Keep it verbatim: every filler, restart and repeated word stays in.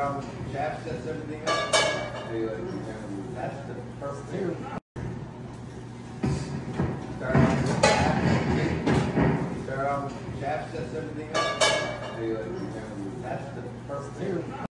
off with the shaft, sets everything up. That's the first two. Start off with the shaft, start off with the shaft, sets everything up. That's the first two.